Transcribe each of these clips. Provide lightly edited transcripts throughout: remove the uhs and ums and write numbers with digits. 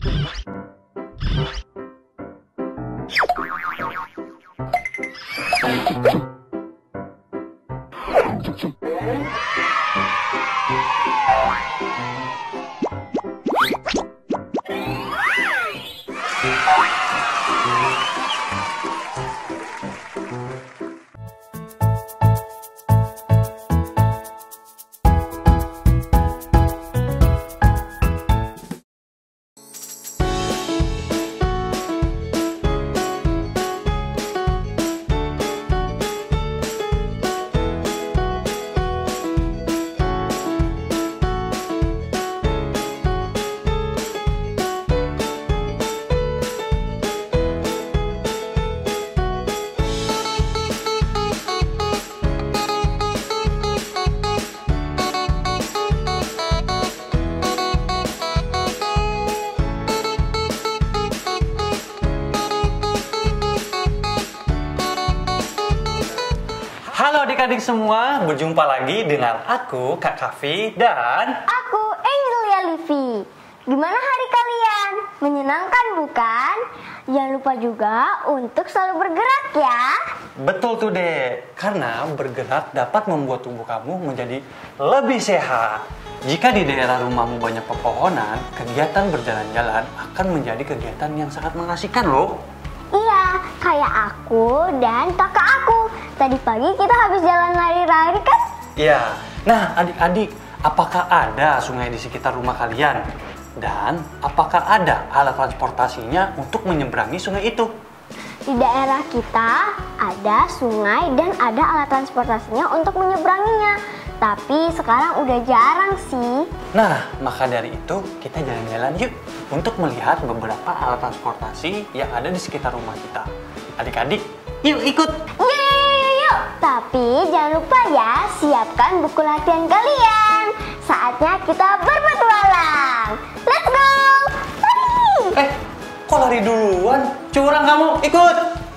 Halo adik-adik semua, berjumpa lagi dengan aku, Kak Kavi, dan aku, Angelia Livi. Gimana hari kalian? Menyenangkan bukan? Jangan lupa juga untuk selalu bergerak ya. betul tuh Dek, karena bergerak dapat membuat tubuh kamu menjadi lebih sehat. Jika di daerah rumahmu banyak pepohonan, kegiatan berjalan-jalan akan menjadi kegiatan yang sangat mengasihkan loh. Iya, kayak aku dan kakak aku. Tadi pagi kita habis jalan lari-lari kan? Iya, nah adik-adik, apakah ada sungai di sekitar rumah kalian? Dan apakah ada alat transportasinya untuk menyeberangi sungai itu? Di daerah kita ada sungai dan ada alat transportasinya untuk menyeberanginya. Tapi sekarang udah jarang sih. Nah, maka dari itu kita jalan-jalan yuk untuk melihat beberapa alat transportasi yang ada di sekitar rumah kita. Adik-adik, yuk ikut! Yuk! Tapi jangan lupa ya, siapkan buku latihan kalian. Saatnya kita berpetualang. Let's go! Lari! Kok lari duluan? Curang kamu, ikut!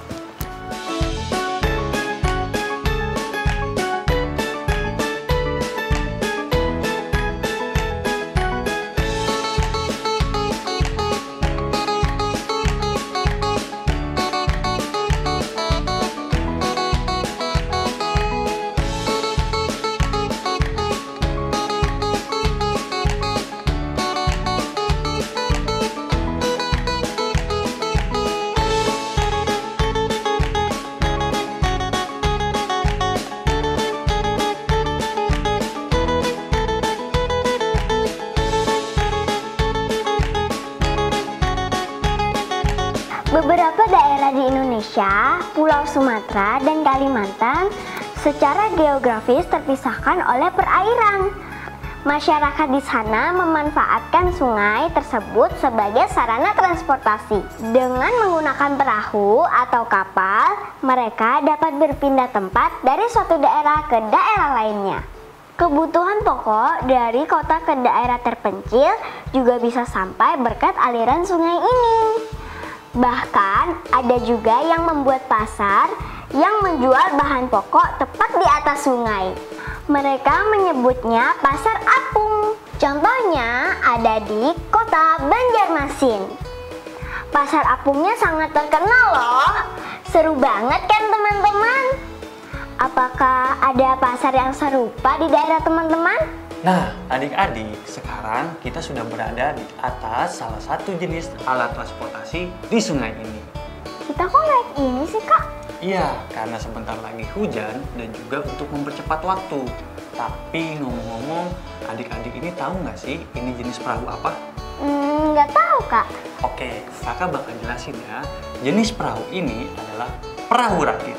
Beberapa daerah di Indonesia, Pulau Sumatera dan Kalimantan secara geografis terpisahkan oleh perairan. Masyarakat di sana memanfaatkan sungai tersebut sebagai sarana transportasi. Dengan menggunakan perahu atau kapal, mereka dapat berpindah tempat dari suatu daerah ke daerah lainnya. Kebutuhan pokok dari kota ke daerah terpencil juga bisa sampai berkat aliran sungai ini. Bahkan ada juga yang membuat pasar yang menjual bahan pokok tepat di atas sungai. Mereka menyebutnya pasar apung. Contohnya ada di kota Banjarmasin. Pasar apungnya sangat terkenal loh. Seru banget kan teman-teman? Apakah ada pasar yang serupa di daerah teman-teman? Nah, adik-adik, sekarang kita sudah berada di atas salah satu jenis alat transportasi di sungai ini. Kita kok naik ini sih, Kak? Iya, karena sebentar lagi hujan dan juga untuk mempercepat waktu. Tapi ngomong-ngomong, adik-adik ini tahu nggak sih ini jenis perahu apa? Nggak tahu, Kak. Oke, kakak bakal jelasin ya. Jenis perahu ini adalah perahu rakit.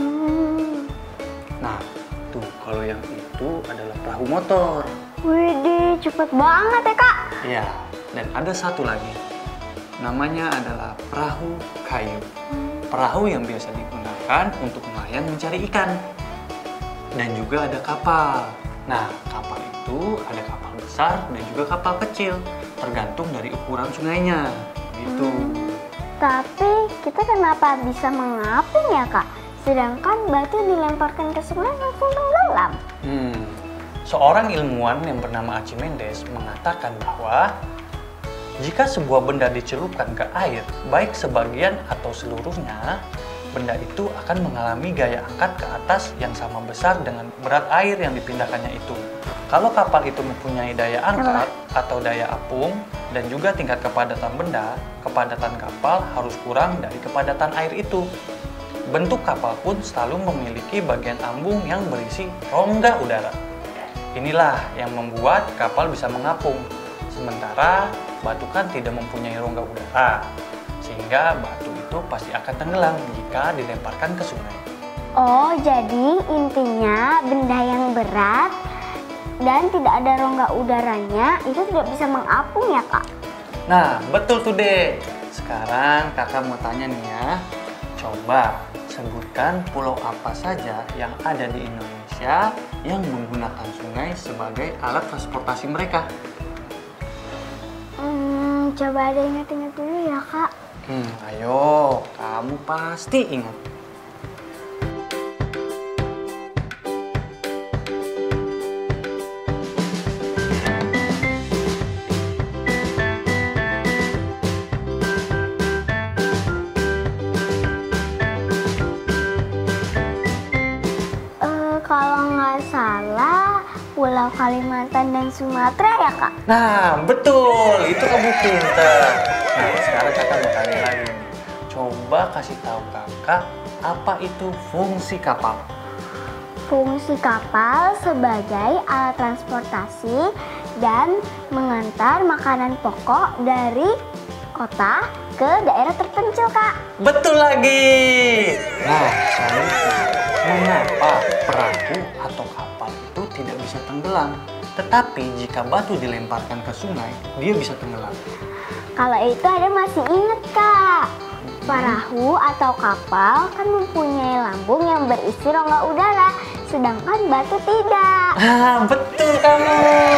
Nah, tuh kalau yang itu adalah perahu motor. Widih, cepet banget ya, Kak. Iya, dan ada satu lagi. Namanya adalah perahu kayu. Perahu yang biasa digunakan untuk nelayan mencari ikan. Dan juga ada kapal. Nah, kapal itu ada kapal besar dan juga kapal kecil. Tergantung dari ukuran sungainya. Gitu. Tapi kita kenapa bisa mengapung ya, Kak? Sedangkan batu dilemparkan ke sungai langsung tenggelam. Seorang ilmuwan yang bernama Archimedes mengatakan bahwa Jika sebuah benda dicelupkan ke air, baik sebagian atau seluruhnya, benda itu akan mengalami gaya angkat ke atas yang sama besar dengan berat air yang dipindahkannya itu. Kalau kapal itu mempunyai daya angkat atau daya apung dan juga tingkat kepadatan benda, kepadatan kapal harus kurang dari kepadatan air itu. Bentuk kapal pun selalu memiliki bagian ambung yang berisi rongga udara. Inilah yang membuat kapal bisa mengapung. Sementara batu kan tidak mempunyai rongga udara, sehingga batu itu pasti akan tenggelam jika dilemparkan ke sungai. Oh, jadi intinya benda yang berat dan tidak ada rongga udaranya itu tidak bisa mengapung ya, Kak? Nah, betul tuh, Dek. Sekarang kakak mau tanya nih ya. Coba sebutkan pulau apa saja yang ada di Indonesia yang menggunakan sungai sebagai alat transportasi mereka. Coba ada ingat-ingat dulu ya, Kak. Ayo, kamu pasti ingat. Kalau nggak salah, Pulau Kalimantan dan Sumatera ya, Kak? Nah, betul. Itu kamu pintar. Nah, sekarang kakak mau tanya lagi nih. Coba kasih tahu kakak, apa itu fungsi kapal? Fungsi kapal sebagai alat transportasi dan mengantar makanan pokok dari kota ke daerah terpencil, Kak. Betul lagi. Nah, selanjutnya, mengapa perahu atau kapal itu tidak bisa tenggelam? Tetapi jika batu dilemparkan ke sungai, dia bisa tenggelam. Kalau itu ada masih inget, Kak. Perahu atau kapal kan mempunyai lambung yang berisi rongga udara, sedangkan batu tidak. Betul kamu.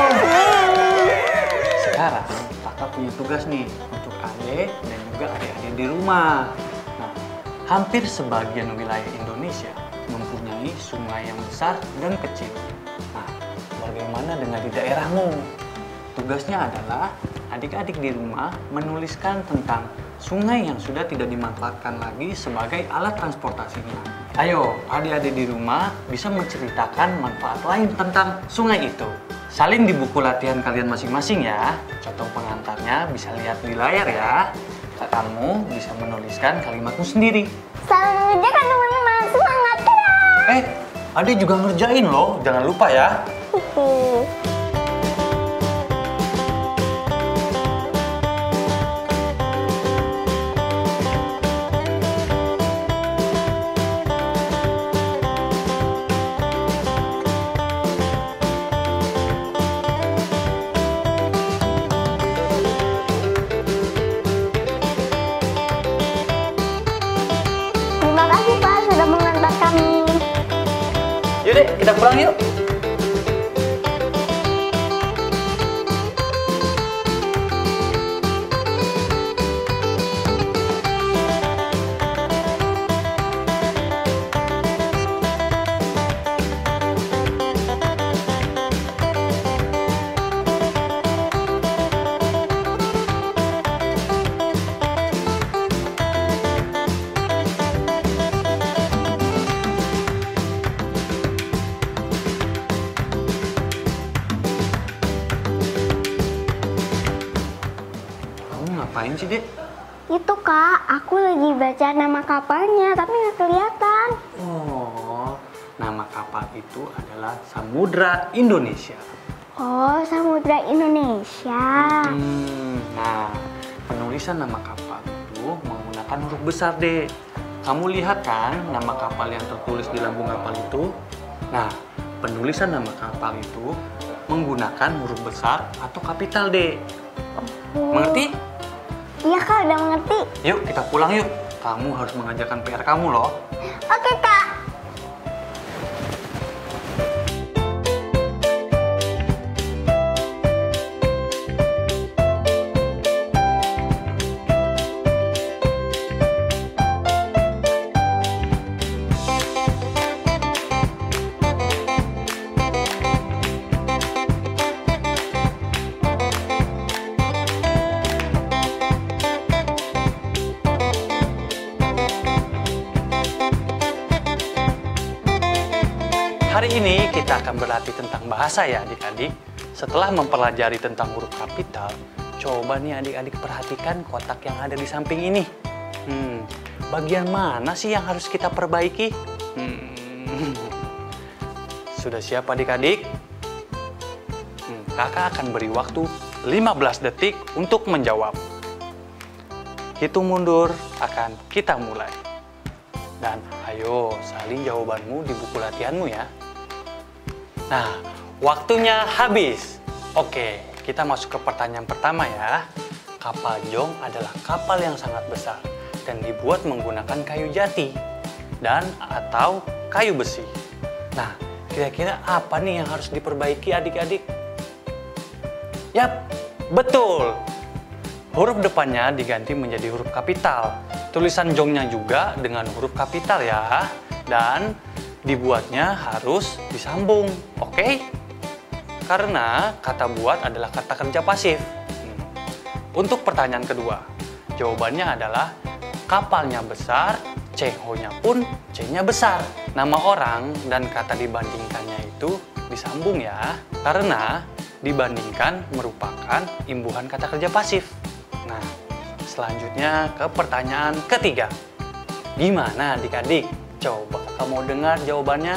Sekarang kakak punya tugas nih untuk adik dan juga adik-adik di rumah. Nah, hampir sebagian wilayah Indonesia mempunyai sungai yang besar dan kecil. Nah, bagaimana dengan di daerahmu? Tugasnya adalah adik-adik di rumah menuliskan tentang sungai yang sudah tidak dimanfaatkan lagi sebagai alat transportasinya. Ayo, adik-adik di rumah bisa menceritakan manfaat lain tentang sungai itu. Salin di buku latihan kalian masing-masing ya. Contoh pengantarnya bisa lihat di layar ya. Kamu bisa menuliskan kalimatmu sendiri. Selamat mengerjakan teman-teman, semangat ya! Adik juga ngerjain loh, jangan lupa ya. Terima kasih, Pak, sudah mengantar kami. Yuk deh, kita pulang yuk. Ngapain sih, Dek? Itu, Kak, aku lagi baca nama kapalnya, tapi nggak kelihatan. Oh, nama kapal itu adalah Samudra Indonesia. Oh, Samudra Indonesia. Nah, penulisan nama kapal itu menggunakan huruf besar, Dek. Kamu lihat kan nama kapal yang tertulis di lambung kapal itu? Nah, penulisan nama kapal itu menggunakan huruf besar atau kapital, Dek. Mengerti? Iya, Kak, udah mengerti. Yuk, kita pulang yuk. Kamu harus mengajarkan PR kamu loh. Oke, Kak. Hari ini kita akan berlatih tentang bahasa ya adik-adik. Setelah mempelajari tentang huruf kapital, coba nih adik-adik perhatikan kotak yang ada di samping ini. Bagian mana sih yang harus kita perbaiki? Sudah siap adik-adik? Kakak akan beri waktu 15 detik untuk menjawab. Hitung mundur akan kita mulai. Dan ayo salin jawabanmu di buku latihanmu ya. Nah, waktunya habis. Oke, kita masuk ke pertanyaan pertama ya. Kapal jong adalah kapal yang sangat besar dan dibuat menggunakan kayu jati dan atau kayu besi. Nah, kira-kira apa nih yang harus diperbaiki adik-adik? Yap, betul. Huruf depannya diganti menjadi huruf kapital. Tulisan jongnya juga dengan huruf kapital ya. Dan dibuatnya harus disambung, oke? Karena kata buat adalah kata kerja pasif. Untuk pertanyaan kedua, jawabannya adalah kapalnya besar, CH-nya pun C-nya besar. Nama orang dan kata dibandingkannya itu disambung ya. Karena dibandingkan merupakan imbuhan kata kerja pasif. Nah, selanjutnya ke pertanyaan ketiga. Gimana adik-adik? Coba kakak mau dengar jawabannya.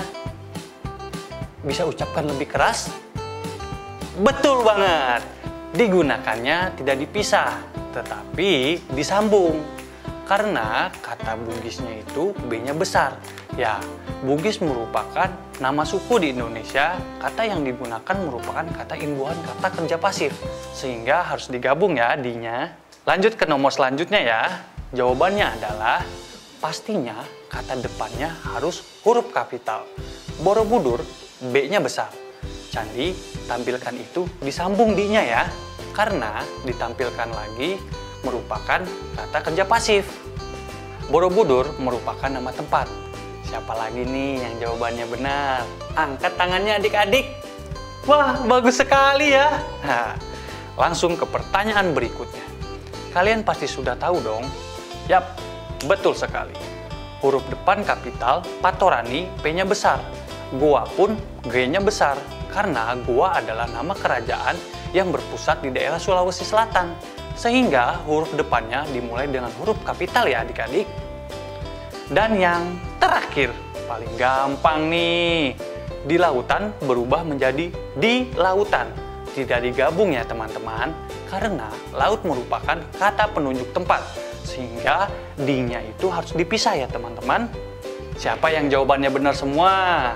Bisa ucapkan lebih keras? Betul banget. Digunakannya tidak dipisah, tetapi disambung. Karena kata Bugisnya itu B-nya besar. Ya, Bugis merupakan nama suku di Indonesia. Kata yang digunakan merupakan kata imbuhan kata kerja pasif. Sehingga harus digabung ya D-nya. Lanjut ke nomor selanjutnya ya. Jawabannya adalah pastinya kata depannya harus huruf kapital. Borobudur B-nya besar. Candi tampilkan itu disambung D-nya ya. Karena ditampilkan lagi merupakan kata kerja pasif. Borobudur merupakan nama tempat. Siapa lagi nih yang jawabannya benar? Angkat tangannya adik-adik. Wah, bagus sekali ya. Nah, langsung ke pertanyaan berikutnya. Kalian pasti sudah tahu dong. Yap, betul sekali. Huruf depan kapital, Patorani, P-nya besar. Goa pun G-nya besar. Karena Goa adalah nama kerajaan yang berpusat di daerah Sulawesi Selatan. Sehingga huruf depannya dimulai dengan huruf kapital ya adik-adik. Dan yang terakhir, paling gampang nih. Di lautan berubah menjadi di lautan. Tidak digabung ya teman-teman. Karena laut merupakan kata penunjuk tempat. Sehingga di-nya itu harus dipisah ya teman-teman. Siapa yang jawabannya benar semua?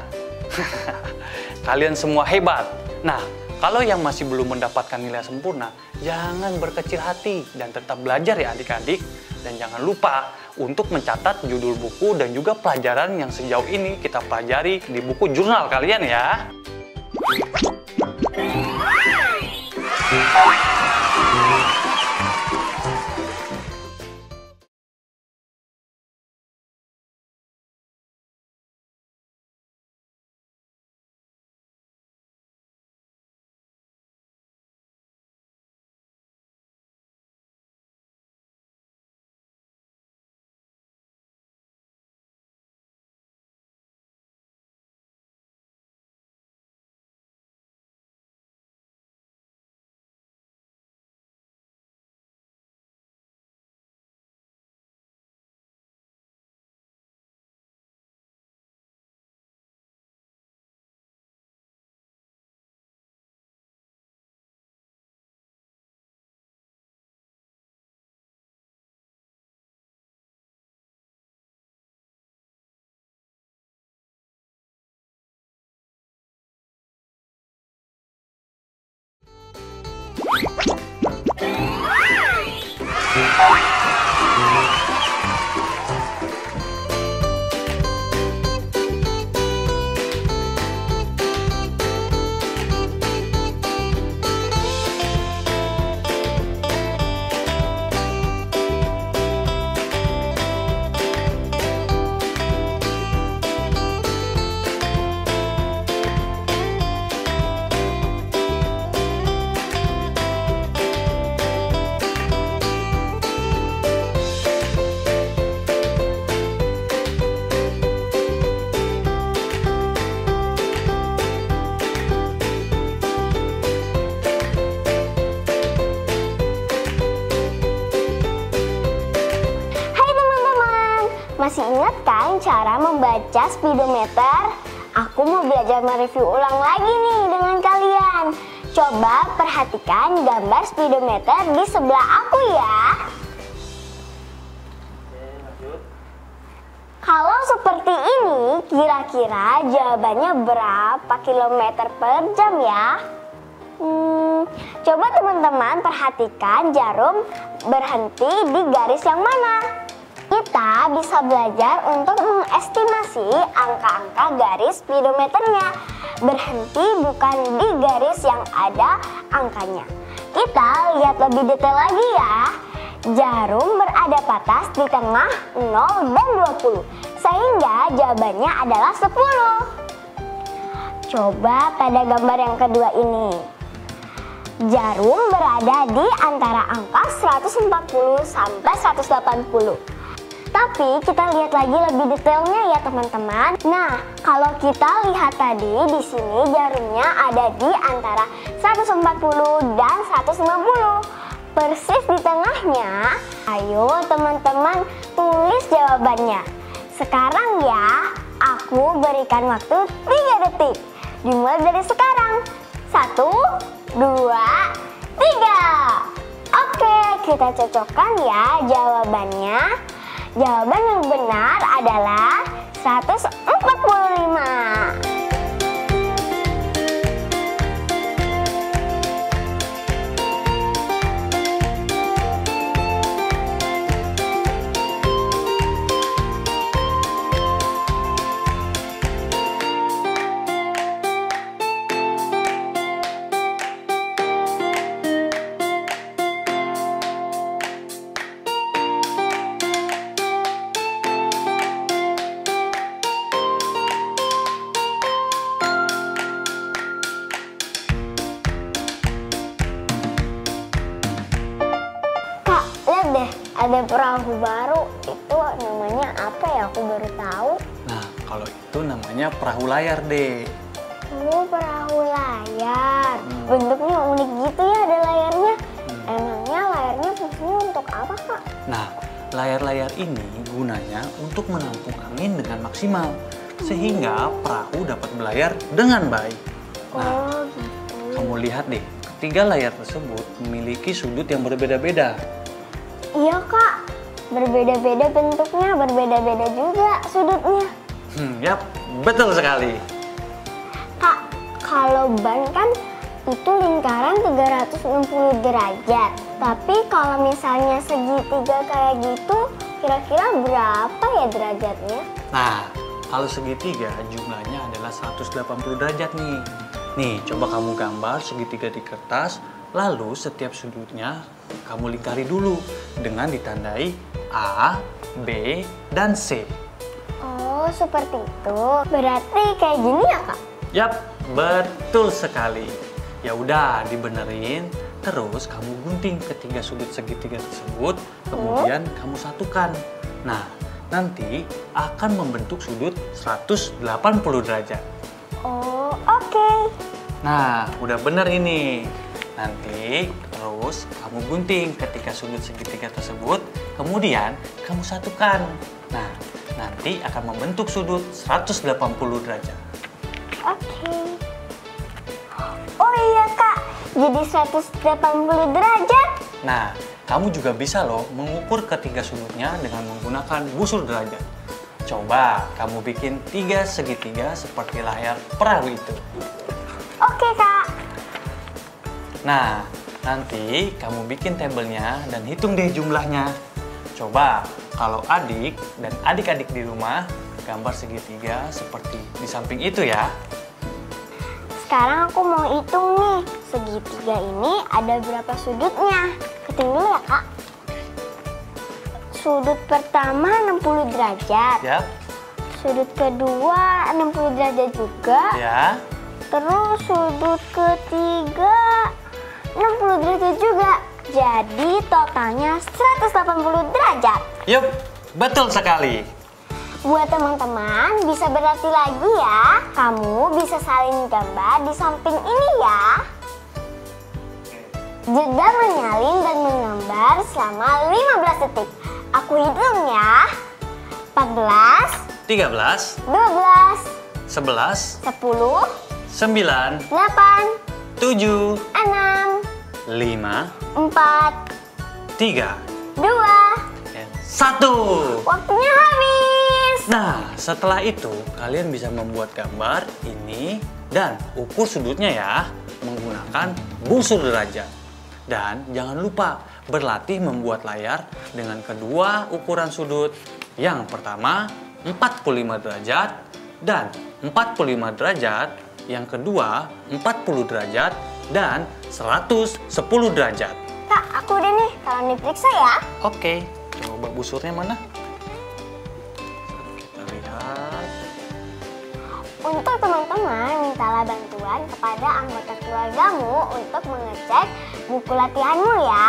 Kalian semua hebat. Nah, kalau yang masih belum mendapatkan nilai sempurna, jangan berkecil hati dan tetap belajar ya adik-adik. Dan jangan lupa untuk mencatat judul buku dan juga pelajaran yang sejauh ini kita pelajari di buku jurnal kalian ya. Masih ingat kan cara membaca speedometer? Aku mau belajar mereview ulang lagi nih dengan kalian. Coba perhatikan gambar speedometer di sebelah aku ya. Kalau seperti ini, kira-kira jawabannya berapa kilometer per jam ya? Coba teman-teman perhatikan jarum berhenti di garis yang mana. Kita bisa belajar untuk mengestimasi angka-angka garis speedometernya. Berhenti bukan di garis yang ada angkanya. Kita lihat lebih detail lagi ya. Jarum berada patas di tengah 0 dan 20, sehingga jawabannya adalah 10. Coba pada gambar yang kedua ini. Jarum berada di antara angka 140 sampai 180. Tapi kita lihat lagi lebih detailnya ya teman-teman. Nah, kalau kita lihat tadi di sini jarumnya ada di antara 140 dan 150. Persis di tengahnya. Ayo teman-teman tulis jawabannya. Sekarang ya, aku berikan waktu 3 detik. Dimulai dari sekarang. 1, 2, 3. Oke, kita cocokkan ya jawabannya. Jawaban yang benar adalah 145. Ada perahu baru, itu namanya apa ya? Aku baru tahu. Nah, kalau itu namanya perahu layar, Dek. Oh, perahu layar. Bentuknya unik gitu ya, ada layarnya. Emangnya layarnya fungsinya untuk apa, Kak? Nah, layar-layar ini gunanya untuk menampung angin dengan maksimal, sehingga perahu dapat berlayar dengan baik. Nah, gitu. kamu lihat deh, ketiga layar tersebut memiliki sudut yang berbeda-beda. Iya Kak, berbeda-beda bentuknya, berbeda-beda juga sudutnya. Yap, betul sekali. Kak, kalau ban kan itu lingkaran 360 derajat. Tapi kalau misalnya segitiga kayak gitu, kira-kira berapa ya derajatnya? Nah, kalau segitiga jumlahnya adalah 180 derajat nih. Nih, coba kamu gambar segitiga di kertas. Lalu setiap sudutnya kamu lingkari dulu dengan ditandai A, B, dan C. Oh, seperti itu. Berarti kayak gini ya, Kak? Yap, betul sekali. Ya udah, dibenerin. Terus kamu gunting ketiga sudut segitiga tersebut, kemudian kamu satukan. Nah, nanti akan membentuk sudut 180 derajat. Oh, oke. Nah, udah bener ini. Nanti terus kamu gunting ketika sudut segitiga tersebut, kemudian kamu satukan. Nah, nanti akan membentuk sudut 180 derajat. Oke. Oh iya Kak, jadi 180 derajat. Nah, kamu juga bisa loh mengukur ketiga sudutnya dengan menggunakan busur derajat. Coba kamu bikin 3 segitiga seperti layar perahu itu. Oke Kak. Nah, nanti kamu bikin tabelnya dan hitung deh jumlahnya. Coba kalau adik dan adik-adik di rumah gambar segitiga seperti di samping itu ya. Sekarang aku mau hitung nih, segitiga ini ada berapa sudutnya. Hitung dulu ya Kak. Sudut pertama 60 derajat. Ya. Sudut kedua 60 derajat juga. Ya. Terus sudut ketiga 60 derajat juga. Jadi totalnya 180 derajat. Yup, betul sekali. Buat teman-teman bisa berlatih lagi ya. Kamu bisa salin gambar di samping ini ya. Jeda menyalin dan menggambar selama 15 detik. Aku hitung ya. 14, 13, 12, 11, 10, 9, 8, 7, 6, 5, 4, 3, 2, 1. waktunya habis. Nah, setelah itu kalian bisa membuat gambar ini dan ukur sudutnya ya menggunakan busur derajat. Dan jangan lupa berlatih membuat layar dengan kedua ukuran sudut. Yang pertama 45 derajat dan 45 derajat. Yang kedua 40 derajat dan 110 derajat. Kak, aku udah nih, tolong diperiksa ya. Oke, coba busurnya mana? Kita lihat. Untuk teman-teman, mintalah bantuan kepada anggota keluargamu untuk mengecek buku latihanmu ya.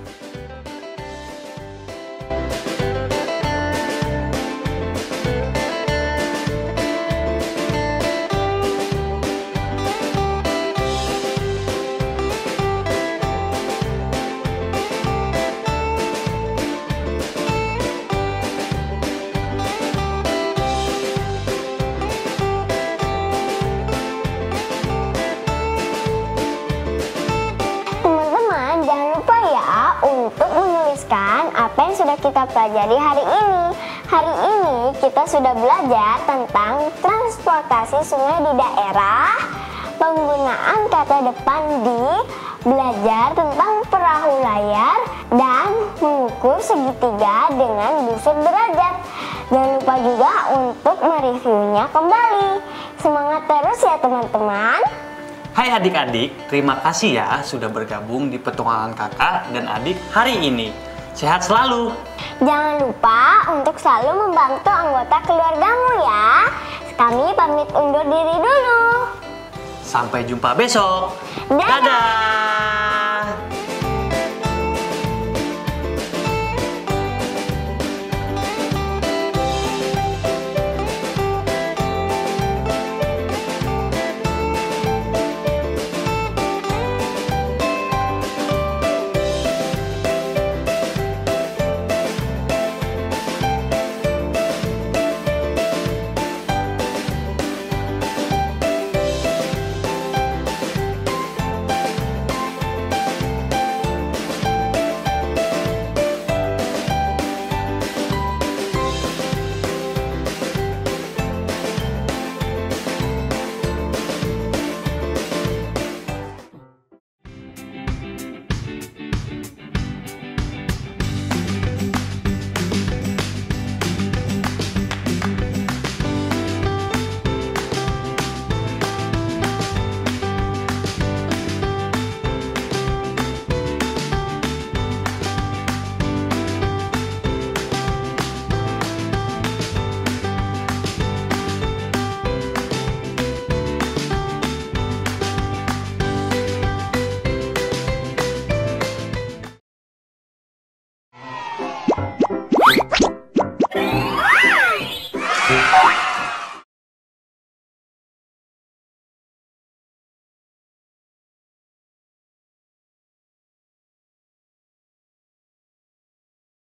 Untuk menuliskan apa yang sudah kita pelajari hari ini. Hari ini kita sudah belajar tentang transportasi sungai di daerah, penggunaan kata depan di, belajar tentang perahu layar, dan mengukur segitiga dengan busur derajat. Jangan lupa juga untuk mereviewnya kembali. Semangat terus ya teman-teman. Hai adik-adik, terima kasih ya sudah bergabung di petualangan kakak dan adik hari ini. Sehat selalu. Jangan lupa untuk selalu membantu anggota keluargamu ya. Kami pamit undur diri dulu. Sampai jumpa besok. Dadah. Dadah.